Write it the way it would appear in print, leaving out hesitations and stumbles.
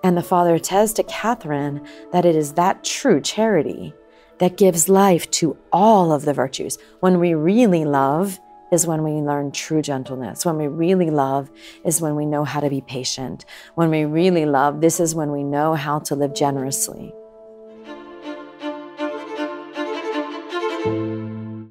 And the Father says to Catherine that it is that true charity that gives life to all of the virtues. When we really love is when we learn true gentleness. When we really love is when we know how to be patient. When we really love, this is when we know how to live generously.